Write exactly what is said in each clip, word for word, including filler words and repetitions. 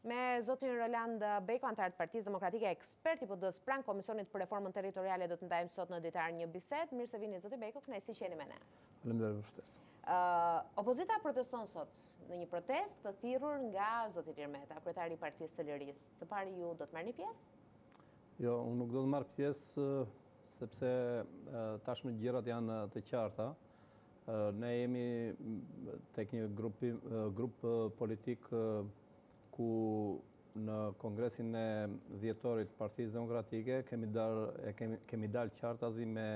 Me zotin Roland Beko, antar të Partisë Demokratike, ekspert i P D-s pranë Komisionit për Reformën Territoriale, do të ndajmë sot në ditar një bisedë. Mirë se vini zoti Beko, kënaqësi që jeni me ne. Faleminderit për ftesën. Uh, opozita proteston sot në një protestë të thirrur nga zoti Ilir Meta, kryetari i Partisë së Lirisë. Të pari ju do të marrni pjesë? Jo, unë nuk do të marr pjesë sepse tashmë gjërat janë të qarta. Ne jemi tek një grup, grup politik ku në kongresin e dhjetorit Partisë Demokratike kemi dalë kemi, kemi dalë qartazi me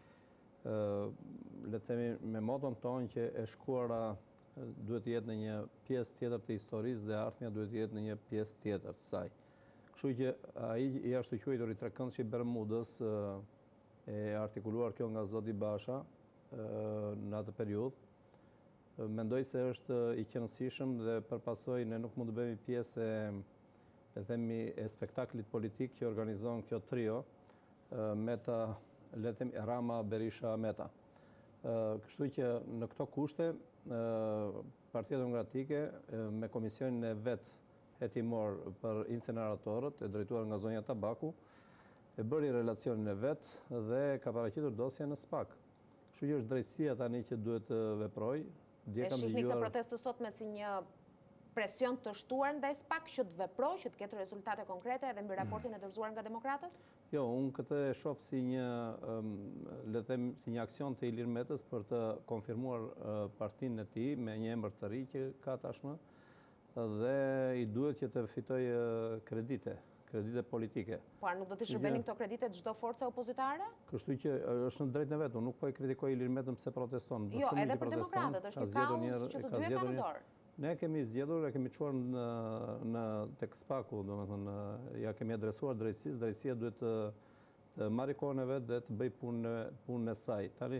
le të themi me moton tonë që e shkuara duhet të jetë në një pjesë tjetër të historisë dhe ardhmja duhet të jetë në një pjesë tjetër të saj. Kështu që ai i ashtu quajtur i trekëndshi i Bermudës e artikuluar kjo nga zoti Basha në atë periudhë. Mendoj se është i qëndrueshëm dhe përpasoj ne nuk mund të bëhemi pjesë e, le themi, e spektaklit politik që organizon kjo trio, Meta, le të themi, Rama, Berisha, Meta. Kështu që në këto kushte, Partia Demokratike me komisionin e vet hetimor për inceneratorët, e drejtuar nga zonja Tabaku, e bëri relacionin e vet dhe ka paraqitur dosjen në SPAK. Kështu që është drejtësia tani që duhet të veprojë. E shihni këtë protestë sot me si një presion të shtuar ndaj SPAK që të veprojë, që të ketë rezultate konkrete edhe mbi raportin e dorëzuar nga demokratët? Jo, unë këtë e shoh si një, um, le të them, si një aksion të Ilir Metës për të konfirmuar uh, partinë e tij me një emër të ri që ka tashmë dhe i duhet që të fitojë uh, kredite. kredite politike. Po, nuk do të shërbenin këto kredite çdo forca opozitare? Kështu që është në drejtën e vet, unë nuk po e kritikoj Ilir Metën pse proteston. Jo, edhe për demokratët është një kaos që të dy e kanë në dorë. Ne kemi zgjedhur, e kemi çuar në në tek SPAK-u, domethënë ja kemi adresuar drejtësisë, drejtësia duhet të, të marrë kohën e vet dhe të bëj punën punën e saj. Tani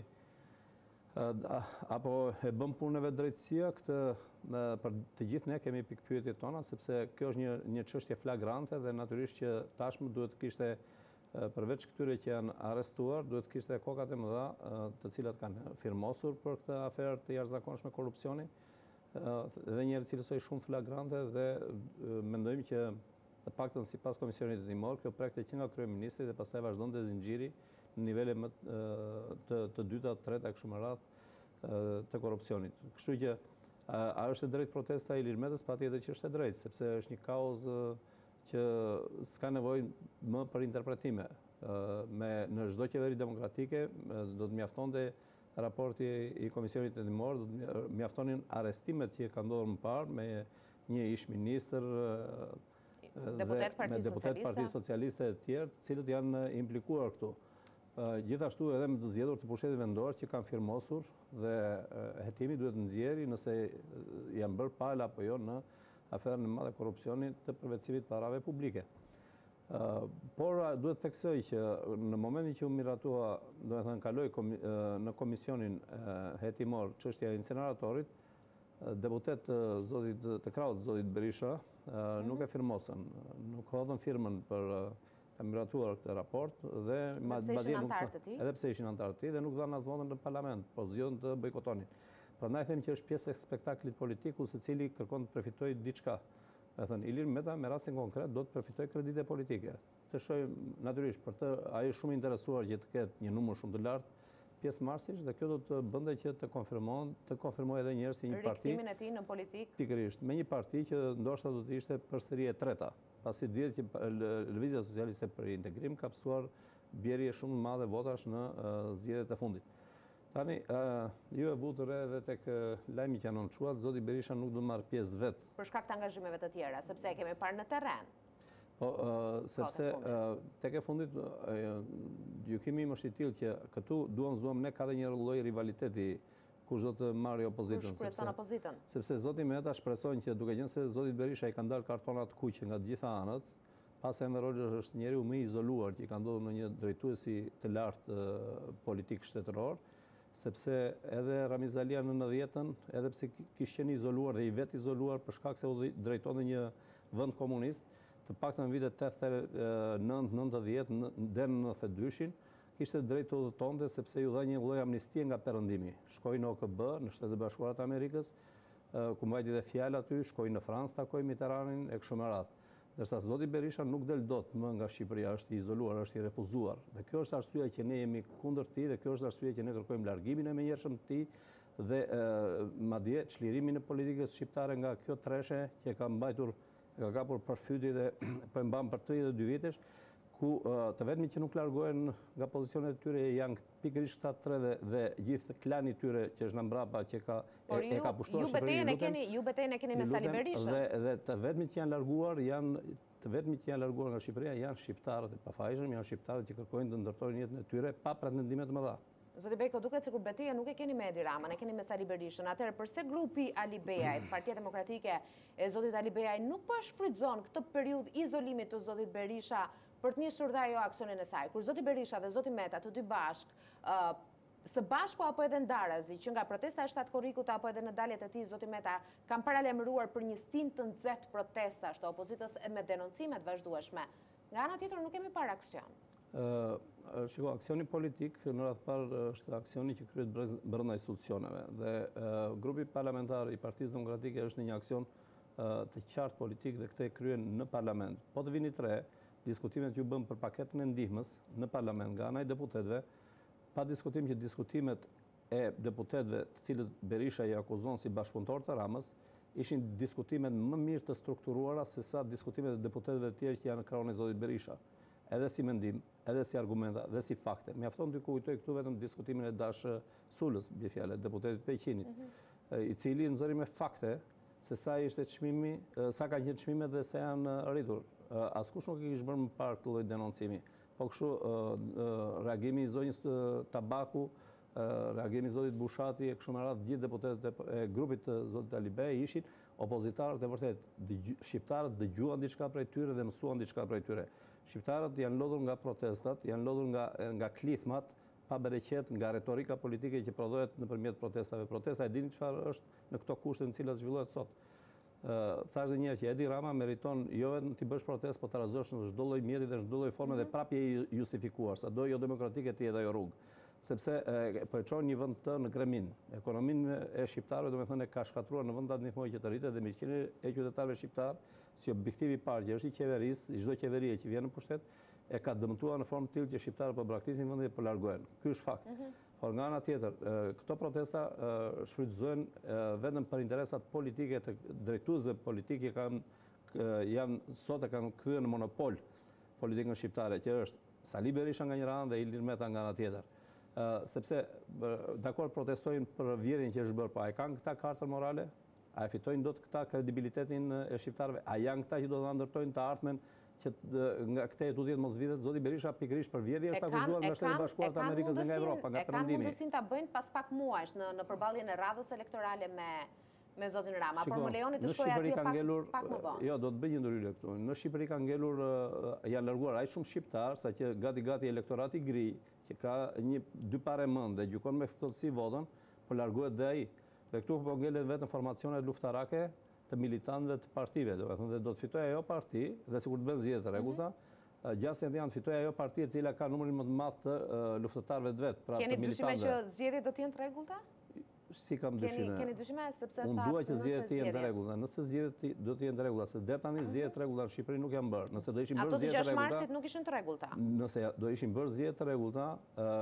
apo e bëm punën e vet drejtësia, këtë për të gjithë ne kemi pikpyetjet tona sepse kjo është një një çështje flagrante dhe natyrisht që tashmë duhet të kishte përveç këtyre që janë arrestuar, duhet të kishte kokat e mëdha të cilat kanë firmosur për këtë aferë të jashtëzakonshme korrupsioni dhe një cilësoj shumë flagrante dhe mendojmë që të paktën sipas komisionit hetimor kjo prekte që nga kryeministri dhe pastaj vazhdonte zinxhiri në nivele më të të dyta, të treta kështu me radhë të korrupsionit. Kështu që a është e drejtë protesta e Ilir Metës? Patjetër që është e drejtë, sepse është një kaos që s'ka nevojë më për interpretime. Me në çdo qeveri demokratike do të mjaftonte raporti i komisionit hetimor, do të mjaftonin arrestimet që kanë ndodhur më parë me një ish-ministër deputet Partisë Socialiste të tjerë, të cilët janë implikuar këtu. Gjithashtu edhe me të zgjedhur të pushtetit vendor që kanë firmosur dhe hetimi duhet nxjerrë nëse janë bërë pala apo jo në aferën e madhe korrupsionit të përvetësimit parave publike. Por duhet të theksoj që në momentin që u miratua, domethënë kaloi në komisionin hetimor çështja e inceneratorit, deputet zotit të krahut zotit Berisha nuk e firmosën, nuk hodhën firmën për të miratuar këtë raport dhe edhe pse ishin antarë të tij dhe nuk dhanë as votën në parlament, po zgjodhen të bojkotonin. Prandaj them që është pjesë e spektaklit politik ku secili kërkon të përfitojë diçka. Do thënë Ilir Meta me rastin konkret do të përfitojë kredite politike. Të shohim natyrisht për të ai është shumë interesuar që të ketë një numër shumë të lartë pjesëmarrësish dhe kjo do të bënte që të konfirmon, të konfirmojë edhe një herë si një parti. Rikthimin e tij në politik. Pikërisht, me një parti që ndoshta do të ishte përsëri e treta, pasi dihet që Lëvizja Socialiste për Integrim ka pësuar bjerje shumë madhe votash në zgjedhjet e fundit. Tani, ju e butur edhe tek lajmi që anoncuat, zoti Berisha nuk do të marrë pjesë vet. Për shkak të angazhimeve të tjera, sepse e kemi parë në terren. Po, sepse tek e fundit gjykimi im është i tillë që këtu duam zuam ne ka dhe një lloj rivaliteti kush do të marrë opozitën. Kush preson opozitën? Sepse zoti Meta shpreson që duke qenë se zoti Berisha i ka ndarë kartonat kuqe nga të gjitha anët, pas Enver Hoxha është njeriu më i izoluar që ka ndodhur në një drejtuesi të lartë politik shtetëror, sepse edhe Ramiz Alia në nëntëdhjetën, edhe pse kishte qenë izoluar dhe i vet izoluar për shkak se u drejtonte një vend komunist, të paktën në vitet tetëdhjetë, nëntëdhjetë deri në nëntëdhjetë e dyshin, kishte drejt të udhëtonte sepse ju dha një lloj amnistie nga perëndimi. Shkoi në O K B, në Shtetet e Bashkuara të Amerikës, ku mbajti dhe fjalë aty, shkoi në Francë, takoi Mitterrandin e kështu me radhë. Ndërsa zoti Berisha nuk del dot më nga Shqipëria, është i izoluar, është i refuzuar. Dhe kjo është arsyeja që ne jemi kundër tij dhe kjo është arsyeja që ne kërkojmë largimin e menjëhershëm të tij dhe madje çlirimin e politikës shqiptare nga kjo treshe që ka mbajtur, ka kapur përfyti dhe po e mban për tridhjetë e dy vitesh, ku të vetmi që nuk largohen nga pozicionet e tyre janë pikërisht këta tre dhe, dhe gjithë klani i tyre që është në mbrapa që ka Por e, e ka pushtuar ju betejën e keni, ju betejën e keni me Sali Berishën. Dhe, dhe të vetmi që janë larguar janë të vetmi që janë larguar nga Shqipëria janë shqiptarët e pafajshëm, janë shqiptarët që kërkojnë të ndërtojnë jetën e tyre pa pretendime të mëdha. Zoti Beko, duket sikur betejën nuk e keni me Edi Ramën, e keni me Sali Berishën. Atëherë përse grupi Ali Beaj, Partia Demokratike e zotit Ali Beaj nuk po shfrytëzon këtë periudhë izolimit të zotit Berisha për të nisur dhe ajo aksionin e saj, kur zoti Berisha dhe zoti Meta të dy bashk, uh, së bashku apo edhe ndarazi, që nga protesta e shtatkorrikut apo edhe në daljet e tij zoti Meta kanë paralemëruar për një stin të nxehtë protestash të opozitës e me denoncime të vazhdueshme. Nga ana tjetër nuk kemi parë aksion. Uh, shiko, aksioni politik në radhë parë është aksioni që kryhet brenda institucioneve dhe uh, grupi parlamentar i Partisë Demokratike është në një aksion uh, të qartë politik dhe këtë e kryen në parlament. Po të vini tre, diskutimet ju bën për paketën e ndihmës në parlament nga ana e deputetëve, pa diskutim që diskutimet e deputetëve të cilët Berisha i akuzon si bashkëpunëtor të Ramës, ishin diskutimet më mirë të strukturuara se sa diskutimet e deputetëve të tjerë që janë në krahun e zotit Berisha. Edhe si mendim, edhe si argumenta, dhe si fakte. Mjafton të kujtoj këtu vetëm diskutimin e Dash Sulës, bie fjalë, deputetit Peqinit, mm -hmm. i cili nxori me fakte se sa ishte çmimi, sa kanë qenë çmimet dhe sa janë rritur. Askush nuk e kishte bërë më parë këtë lloj denoncimi. Po kështu reagimi i zonjës Tabaku, reagimi i zotit Bushati e kështu me radhë gjithë deputetët e grupit të zotit Ali Beaj ishin opozitarët e vërtet. Shqiptarët dëgjuan diçka prej tyre dhe mësuan diçka prej tyre. Shqiptarët janë lodhur nga protestat, janë lodhur nga nga klithmat pa bereqet, nga retorika politike që prodhohet nëpërmjet protestave. Protesta e dini çfarë është në këto kushte në cilat zhvillohet sot. Uh, thash dhe njerë që Edi Rama meriton jo vetëm të bësh protest, po të razosh në çdo lloj mjeti dhe në çdo lloj forme mm -hmm. dhe prapje i justifikuar, sado jo demokratike të jetë ajo rrugë. Sepse e, po e çon një vend të në kremin. Ekonominë e shqiptarëve domethënë e ka shkatruar në vend ta ndihmojë që të rritet dhe mirëqenien e qytetarëve shqiptar, si objektiv i parë që është i qeverisë, çdo qeverie që vjen në pushtet, e ka dëmtuar në formë të tillë që shqiptarët po braktisin vendin dhe po largohen. Ky është fakt. Mm -hmm. Por nga ana tjetër, këto protesta shfrytëzohen vetëm për interesat politike të drejtuesve politikë kanë janë sot e kanë kryer në monopol politikën shqiptare, që është Sali Berisha nga njëra anë dhe Ilir Meta nga ana tjetër. Sepse dakord protestojnë për vjedhjen që është bërë, po a e kanë këta kartën morale? A e fitojnë dot këta kredibilitetin e shqiptarëve? A janë këta që do të ndërtojnë të ardhmen që nga këtë du tjetë mos vitet, zoti Berisha pikërisht për vjedhje është akuzuar nga Shtetet e Bashkuara të Amerikës dhe nga Evropa, nga perëndimi. E kanë mundësinë ta bëjnë pas pak muajsh në në përballjen e radhës elektorale me me zotin Rama, por më lejoni të shkojë atje pak pak më vonë. Jo, do të bëj një ndryrë këtu. Në Shqipëri kanë ngelur janë larguar aq shumë shqiptar sa që gati gati elektorati i gri, që ka një dy parë mend dhe gjykon me ftohtësi votën, po largohet dhe ai. Dhe këtu po ngelet vetëm formacionet luftarake të militantëve të partive, do të thonë dhe do të fitojë ajo parti dhe sikur të bën zgjedhje të rregullta, gjasja janë të fitojë ajo parti e cila ka numrin më të madh të luftëtarëve të vet, pra të militantëve. Keni dyshime që zgjedhjet do të jenë të rregullta? Si kam dyshime. Keni dyshime sepse unë dua që zgjedhjet të jenë të rregullta. Nëse zgjedhjet do të jenë të rregullta, se deri tani zgjedhjet të rregullta në Shqipëri nuk janë bërë. Nëse do ishin bërë zgjedhjet të rregullta. Ato të gjashtë marsit nuk ishin të rregullta. Nëse do ishin bërë zgjedhjet të rregullta,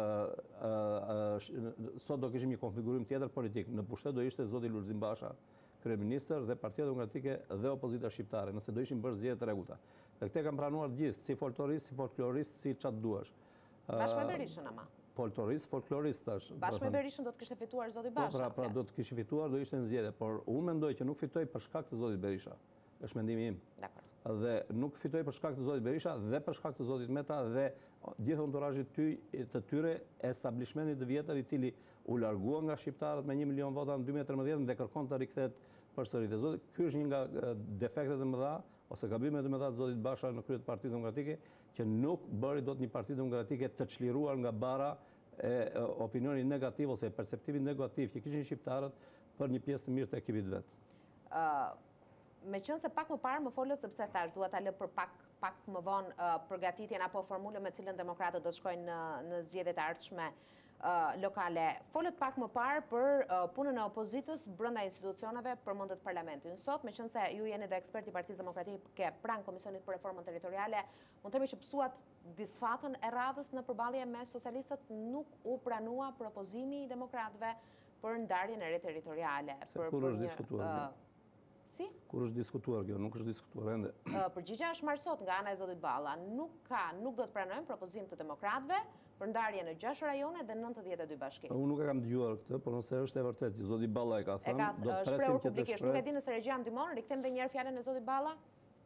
sot do kishim një konfigurim tjetër politik. Në pushtet do ishte zoti Lulzim Basha, kryeministër dhe Partia Demokratike dhe opozita shqiptare, nëse do ishin bërë zgjedhjet të rregullta. Dhe këtë kanë pranuar gjithë, si folklorist, si folklorist, si çat duash. Bashkë me Berishën ama. Folklorist, folklorist tash. Bashkë me Berishën do të kishte fituar zoti Basha. Pra, pra do të kishte fituar, do ishte në zgjedhje, por unë mendoj që nuk fitoi për shkak të zotit Berisha. Është mendimi im. Dakor. Dhe nuk fitoi për shkak të zotit Berisha dhe për shkak të zotit Meta dhe gjithë entourazhit të tyre, establishmentit të vjetër i cili u largua nga shqiptarët me një milion vota në dy mijë e tridhjetë dhe kërkon të rikthehet përsëri. Dhe zoti, ky është një nga defektet e mëdha ose gabimet e mëdha të zotit Basha në krye të Partisë Demokratike, që nuk bëri dot një parti demokratike të çliruar nga bara e opinioni negativ ose perceptivi negativ që kishin shqiptarët për një pjesë të mirë të ekipit vet. Uh, me qënë se pak më parë më folët sepse thash dua ta lë për pak pak më vonë uh, përgatitjen apo formulën me cilën demokratët do të shkojnë në, në zgjedhjet e ardhshme. lokale. Folët pak më parë për punën e opozitës brenda institucioneve përmendet parlamentin. Sot, meqense ju jeni dhe eksperti i Partisë Demokratike pranë Komisionit për Reformën Territoriale, mund të themi që pësuat disfatën e radhës në përballje me socialistët, nuk u pranua propozimi i demokratëve për ndarjen e re territoriale. Se kur është diskutuar? Si? Kur është diskutuar kjo? Nuk është diskutuar ende. Përgjigjja është marrë sot nga ana e zotit Balla. Nuk ka, nuk do të pranojmë propozim të demokratëve për ndarjen e gjashtë rajone dhe nëntëdhjetë e dy bashki. Unë nuk e kam dëgjuar këtë, por nëse është e vërtet, zoti Balla e ka thënë, do të presim që të publikisht. Nuk e di nëse regjia më ndihmon, rikthem edhe një herë fjalën e zotit Balla.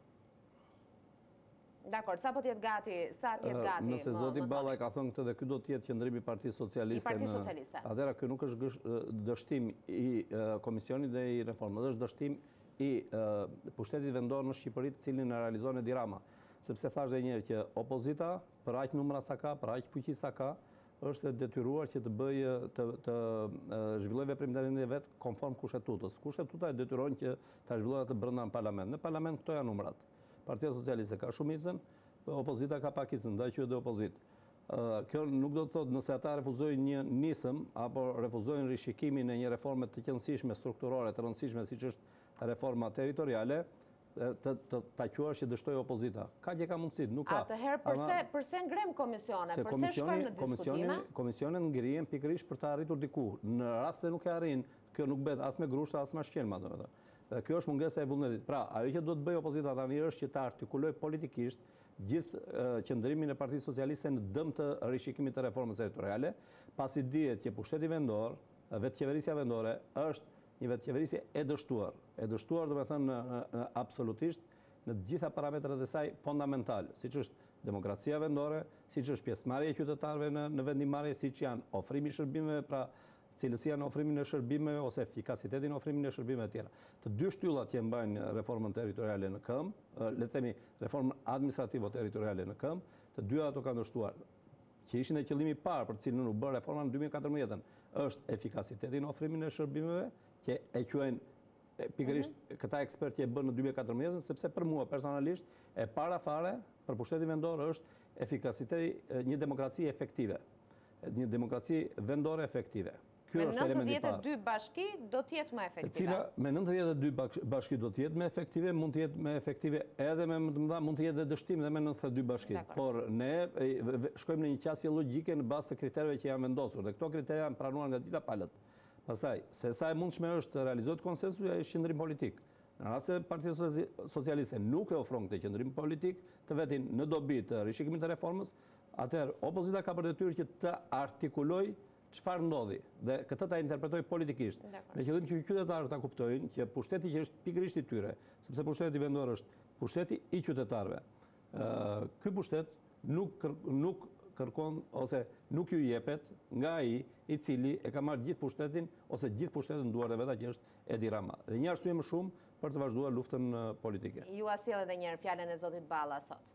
Dakor, sa po të jetë gati, sa të jetë gati? Nëse zoti Balla e ka thënë këtë dhe ky do të jetë qëndrimi i Partisë Socialiste. I Partisë Socialiste. Atëherë ky nuk është dështim i Komisionit dhe i reformës, është dështim i pushtetit vendor në Shqipëri, të cilin e realizon Edi Rama. Sepse thash edhe një herë që opozita, për aq numra sa ka, për aq fuqi sa ka, është detyruar që të bëjë të, të zhvillojë veprimtarinë e vet konform kushtetutës. Kushtetuta e detyron që ta zhvillojë atë brenda në parlament. Në parlament këto janë numrat. Partia Socialiste ka shumicën, opozita ka pakicën, ndaj quhet dhe opozitë. Kjo nuk do të thotë nëse ata refuzojnë një nisëm apo refuzojnë rishikimin e një reforme të qëndësishme strukturore të rëndësishme siç është reforma territoriale, të ta quash që dështoi opozita. Ka që ka mundësi, nuk ka. Atëherë përse përse ngrem komisione, përse shkojmë në diskutime? Komisionet ngrihen pikërisht për të arritur diku. Në rast se nuk e arrin, kjo nuk bëhet as me grushta as me shkelma, domethënë. Dhe kjo është mungesa e vullnetit. Pra, ajo që do të bëjë opozita tani është që ta artikulojë politikisht gjithë qëndrimin e Partisë Socialiste në dëm të rishikimit të reformës territoriale, pasi dihet që pushteti vendor, vetëqeverisja vendore është një vetëqeverisje e dështuar. E dështuar, do me thënë, absolutisht në të gjitha parametrat e saj fundamental, siç është demokracia vendore, siç është pjesëmarrja e qytetarëve në, në vendimarrje, siç janë ofrimi i shërbimeve, pra cilësia në ofrimin e shërbimeve ose efikasitetin në ofrimin e shërbimeve të tjera. Të dy shtyllat që mbajnë reformën territoriale në këmbë, le të themi reformën administrativo-territoriale në këmbë, të dyja ato kanë dështuar. Që ishin e qëllimi i parë për të cilën u bë reforma në dy mijë e katërmbëdhjetë, është efikasiteti në ofrimin e shërbimeve, që e quajnë pikërisht këta ekspertë që e bën në dy mijë e katërmbëdhjetë, sepse për mua personalisht e para fare për pushtetin vendor është efikasiteti, një demokraci efektive, një demokraci vendore efektive. Me nëntëdhjetë e dy bashki do të jetë më efektive. Cila me nëntëdhjetë e dy bashki do të jetë më efektive, mund të jetë më efektive edhe me më të mëdha, mund të jetë dhe dështim dhe me nëntëdhjetë e dy bashki. Por ne shkojmë në një qasje logjike në bazë të kriterëve që janë vendosur dhe këto kriterë janë pranuar nga gjitha palët. Pastaj, se sa e mundshme është të realizohet konsensusi, ai është qendrim politik. Në rast se Partia Socialiste nuk e ofron këtë qendrim politik të vetin në dobi të rishikimit të reformës, atëherë opozita ka për detyrë që të artikulojë çfarë ndodhi dhe këtë ta interpretoj politikisht. Me qëllim që qytetarët ta kuptojnë që pushteti që është pikërisht i tyre, sepse pushteti vendor është pushteti i qytetarëve. Ky pushtet nuk nuk kërkon ose nuk ju jepet nga ai i cili e ka marrë gjithë pushtetin ose gjithë pushtetin në duart e veta që është Edi Rama. Dhe një arsye më shumë për të vazhduar luftën politike. Ju a sjell edhe një herë fjalën e zotit Balla sot.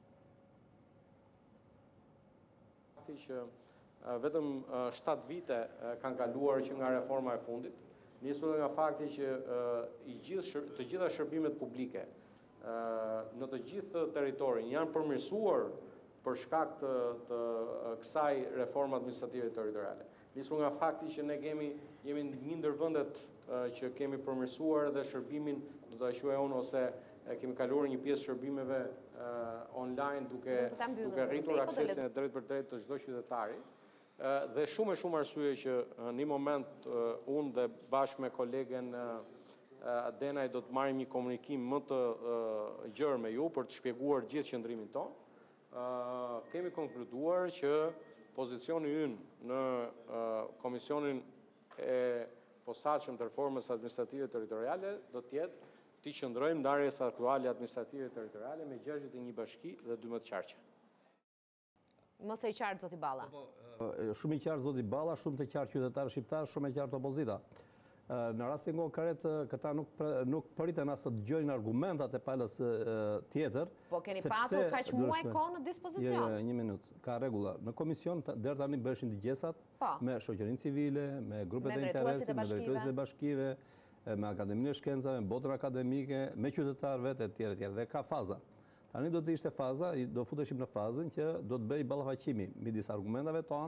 Që vetëm shtatë vite kanë kaluar që nga reforma e fundit, nisur nga fakti që i gjithë të gjitha shërbimet publike në të gjithë territorin janë përmirësuar për shkak të, të kësaj reforme administrative territoriale. Nisur nga fakti që ne kemi jemi një ndër vendet që kemi përmirësuar dhe shërbimin, do ta quaj unë, ose kemi kaluar një pjesë shërbimeve online duke duke rritur aksesin e drejt për drejt të çdo qytetari. Dhe shumë e shumë arsye që në një moment unë dhe bashkë me kolegen Denaj do të marrim një komunikim më të gjerë me ju për të shpjeguar gjithë qëndrimin tonë. Kemi konkluduar që pozicioni ynë në Komisionin e posaçëm të reformës administrative territoriale do të jetë të qëndrojmë ndarjes aktuale administrative territoriale me gjashtëdhjetë e një bashki dhe dymbëdhjetë qarqe. Mos e qartë zoti Balla. Shumë i qartë zoti Balla, shumë të qartë qytetarë shqiptarë, shumë e qartë opozita. Në rastin konkret, këta nuk nuk priten as të dëgjojnë argumentat e palës tjetër. Po keni patur kaq muaj kohë në dispozicion. Një minutë, ka rregulla. Në komision deri tani bëheshin dëgjesat me shoqërinë civile, me grupet e interesit, me drejtuesit e bashkive, me Akademinë e Shkencave, me botën akademike, me qytetarë vetë etj etj. Dhe ka faza. Tani do të ishte faza, do futeshim në fazën që do të bëj ballafaqimi midis argumentave tonë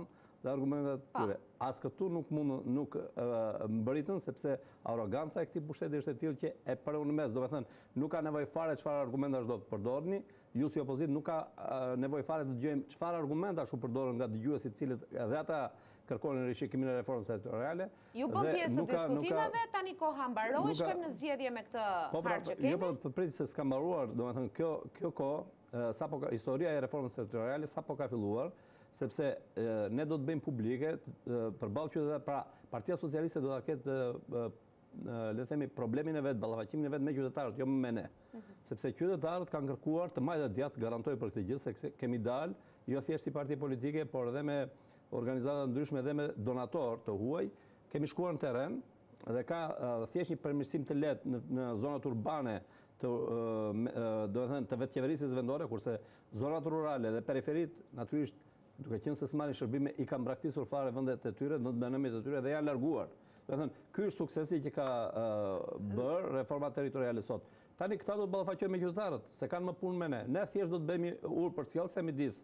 dhe argumentet të tyre. As këtu nuk mund nuk mbëritën sepse arroganca e këtij pushteti është e tillë që e përun në mes, do të thënë, nuk ka nevojë fare çfarë argumentash do të përdorni, ju si opozit nuk ka nevojë fare të dëgjojmë çfarë argumentash u përdoren nga dëgjuesit, cilët edhe ata kërkonin rishikimin e reformës elektorale. Ju bën pjesë të diskutimeve, tani koha mbaroi, shkojmë në zgjedhje me këtë harë që kemi. Jo, po prit se s'ka mbaruar, domethënë kjo kjo kohë sapo ka historia e reformës elektorale sapo ka filluar, sepse ne do të bëjmë publike përballë qytetarëve, pra Partia Socialiste do ta ketë le të themi problemin e vet, ballafaqimin e vet me qytetarët, jo me ne. Sepse qytetarët kanë kërkuar të majtë djatë, garantoj për këtë gjë, se kemi dalë, jo thjesht si parti politike, por edhe me organizata ndryshme dhe me donator të huaj, kemi shkuar në terren dhe ka thjesht një përmirësim të lehtë në zonat urbane të do të thënë të vetqeverisjes vendore, kurse zonat rurale dhe periferit natyrisht duke qenë se s'marrin shërbime i kanë braktisur fare vendet e tyre, në dënëmjet e tyre dhe janë larguar. Do të thënë, ky është suksesi që ka bërë reforma territoriale sot. Tani këta do të ballafaqojnë me qytetarët, se kanë më punë me ne. Ne thjesht do të bëjmë urë përcjellëse midis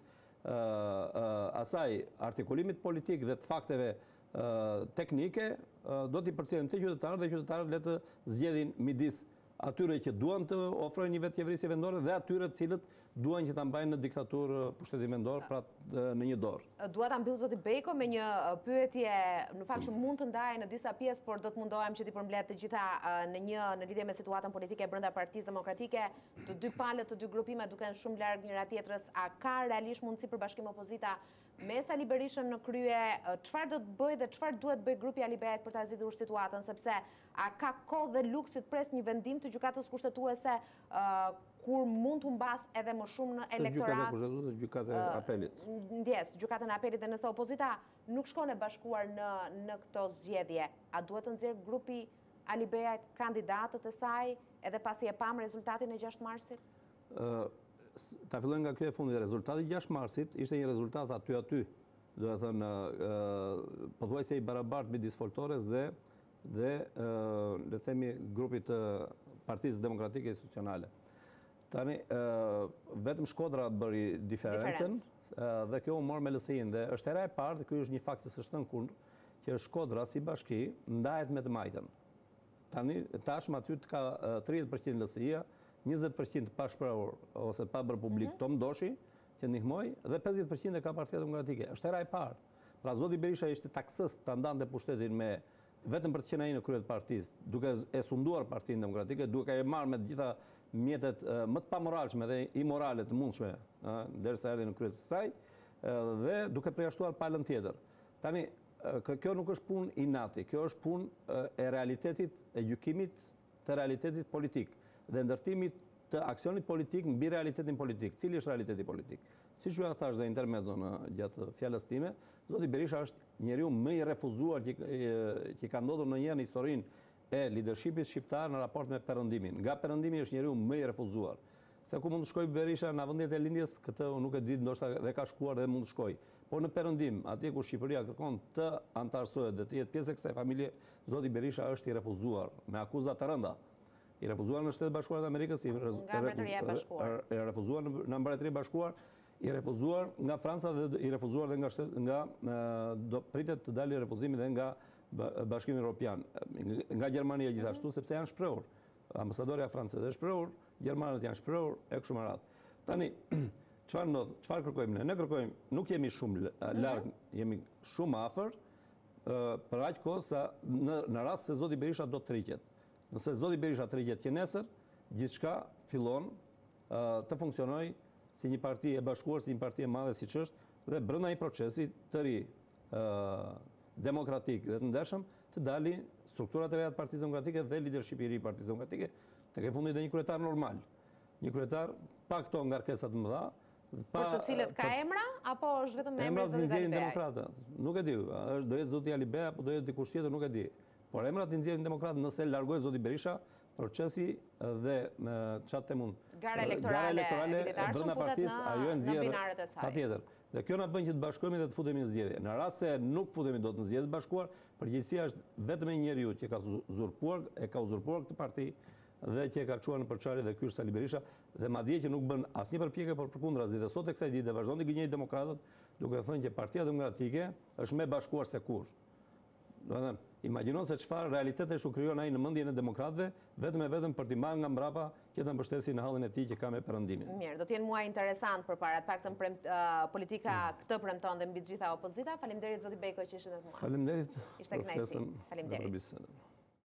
asaj artikulimit politik dhe të fakteve teknike, do t'i përcjellim të qytetarët dhe qytetarët le të zgjedhin midis atyre që duan të ofrojnë një vetqeverisje vendore dhe atyre të cilët duan që ta mbajnë në diktaturë pushtetin vendor, pra në një dorë. Dua ta mbyll zoti Beko me një pyetje, në fakt që mund të ndajë në disa pjesë, por do të mundohem që t'i përmbledh të gjitha në një në lidhje me situatën politike brenda Partisë Demokratike, të dy palët, të dy grupimet duken shumë larg njëra tjetrës. A ka realisht mundësi për bashkim opozita me Sali Berishën në krye? Çfarë do të bëjë dhe çfarë duhet bëj grupi Ali Behajt për ta zgjidhur situatën, sepse a ka kohë dhe luksit pres një vendim të gjykatës kushtetuese kur mund të mbas edhe më shumë në elektorat. Se gjykata e apelit. Ndjes, gjykatën e apelit, dhe nëse opozita nuk shkon e bashkuar në në këto zgjedhje, a duhet të nxjerrë grupi Ali Behajt kandidatët e saj edhe pasi e pam rezultatin e gjashtë marsit? Ta fillojmë nga kjo e fundit. Rezultati gjashtë marsit ishte një rezultat aty aty. Do të thënë pothuajse i barabartë midis foltores dhe dhe le të themi grupit të Partisë Demokratike Institucionale. Tani vetëm Shkodra bëri diferencën dhe kjo u mor me lësinë dhe është hera e parë, dhe ky është një fakt që s'është në kundër, që Shkodra si bashki ndahet me të majtën. Tani tashmë aty ka tridhjetë përqind lësia, njëzet përqind të pashprehur ose pa bërë publik Tom Doshi, që ndihmoi, dhe pesëdhjetë përqind e ka Partia Demokratike. Është hera e parë. Pra zoti Berisha ishte taksës ta ndante pushtetin me vetëm për të qenë ai në krye të partisë, duke e sunduar Partinë Demokratike, duke e marrë me të gjitha mjetet më të pamoralshme dhe imorale të mundshme, derisa erdhi në krye të saj, dhe duke përjashtuar palën tjetër. Tani kjo nuk është punë inati, kjo është punë e realitetit, e gjykimit të realitetit politik dhe ndërtimit të aksionit politik mbi realitetin politik. Cili është realiteti politik? Siç ju thash dhe intermezzo në gjatë fjalës time, zoti Berisha është njeriu më i refuzuar që, që ka ndodhur ndonjëherë në historinë e leadershipit shqiptar në raport me perëndimin. Nga perëndimi është njeriu më i refuzuar. Se ku mund të shkojë Berisha në avendjet e lindjes, këtë unë nuk e di, ndoshta dhe ka shkuar dhe mund të shkojë. Por në perëndim, atje ku Shqipëria kërkon të antarësohet dhe të jetë pjesë e kësaj familje, zoti Berisha është i refuzuar me akuza të rënda. I refuzuar në Shtetet Bashkuara të Amerikës, i refuzuar në Mbretëri e Bashkuar, i refuzuar nga Franca dhe i refuzuar dhe nga, nga do pritet të dalë refuzimi dhe nga Bashkimi Evropian, nga Gjermania gjithashtu, sepse janë shprehur. Ambasadorja franceze është shprehur, gjermanët janë shprehur e kështu me radhë. Tani, çfarë ndodh? Çfarë kërkojmë ne? Ne kërkojmë, nuk jemi shumë larg, jemi shumë afër, për aq kohë sa në, në rast se zoti Berisha do të tërhiqet. Nëse zoti Berisha tërhiqet që nesër, gjithçka fillon të funksionojë si një parti e bashkuar, si një parti e madhe siç është, dhe brenda një procesi të ri demokratik dhe të ndershëm të dalin strukturat e reja të Partisë Demokratike dhe leadershipi i ri i Partisë Demokratike, tek e fundit dhe një kryetar normal. Një kryetar pa këto ngarkesa të mëdha, pa, për të cilët ka emra apo është vetëm emri i zotit Ali Behaj? Demokratë. Nuk e di, është do jetë zoti Ali Behaj apo do jetë dikush tjetër, nuk e di. Por emrat i nxjerrin demokratë nëse largohet zoti Berisha, procesi dhe çfarë të mund. Gara elektorale brenda partisë, ajo e nxjerr binarët e saj. Patjetër. Dhe kjo na bën që të bashkohemi dhe të futemi në zgjedhje. Në rast se nuk futemi dot në zgjedhje të bashkuar, përgjegjësia është vetëm e njeriu që ka uzurpuar, e ka uzurpuar këtë parti dhe që e ka çuar në përçarje dhe ky është Sali Berisha dhe madje që nuk bën asnjë përpjekje por përkundrazi dhe sot e kësaj dite vazhdon të gënjejë demokratët duke thënë që Partia Demokratike është më bashkuar se kur. Do të thënë, imagjino se çfarë realitetesh u krijon ai në mendjen e demokratëve, vetëm e vetëm për t'i marrë nga mbrapa që ta mbështesin në hallin e tij që ka me perëndimin. Mirë, do të jenë muaj interesant përpara, të paktën prem, uh, politika këtë premton dhe mbi të gjitha opozita. Faleminderit zoti Beko që ishit me mua. Faleminderit. Ishte kënaqësi. Faleminderit.